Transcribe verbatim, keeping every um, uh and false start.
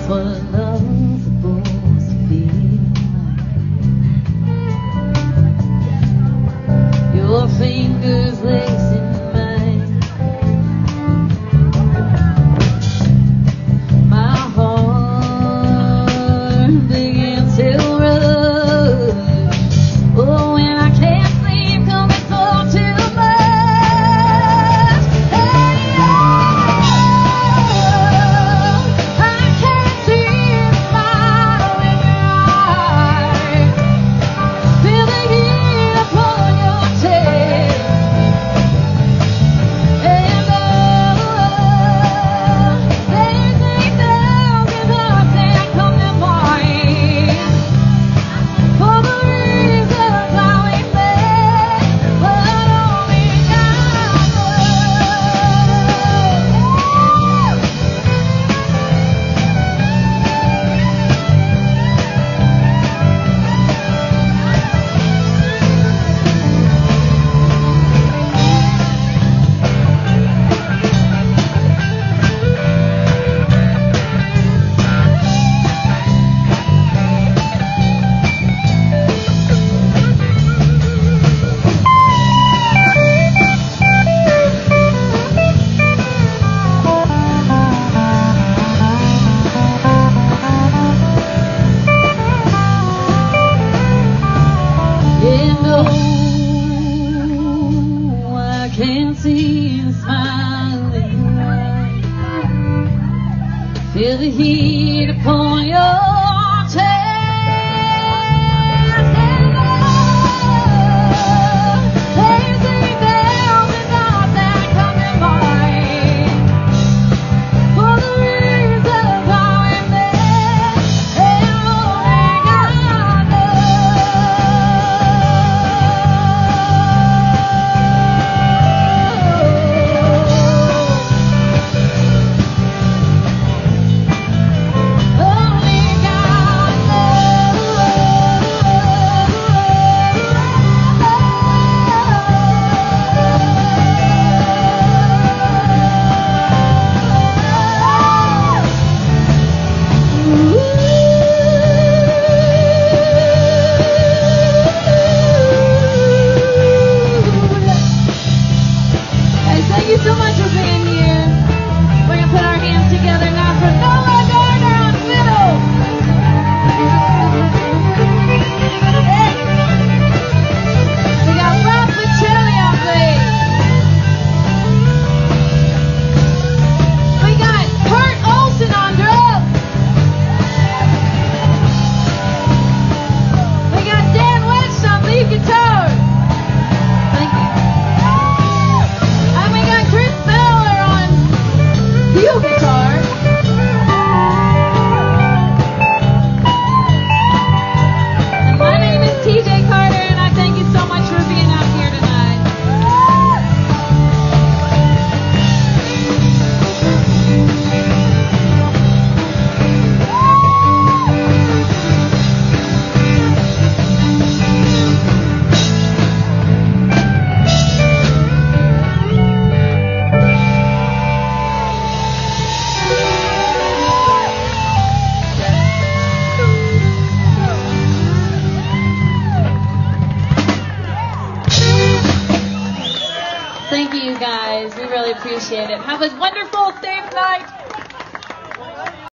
what love's supposed to be like. Your fingers lacing mine, my heart begins to rush. Oh, and I can't sleep 'cause it's all too much. Hey, oh, I can't see a smile in your eyes. Feel the heat upon your chest. And oh, there's eight thousand hearts that come to mind for the reasons I we met, but only God And oh, I can't see the smile in your eyes. Feel the heat upon your chest. And oh, there's eight thousand thoughts that come to mind for the reasons I we met, and only God Only God Guys, thank you so much for being here. We're gonna put our hands together now for Noah Gardner on fiddle. We got Rob Pacelli on bass. We got Kurt Olson on drums. We got Dan West on lead guitar. Thank you. And we got Chris Miller on steel guitar. And my name is T J Carter, and I thank you so much for being out here tonight. Thank you, you guys. We really appreciate it. Have a wonderful, safe night.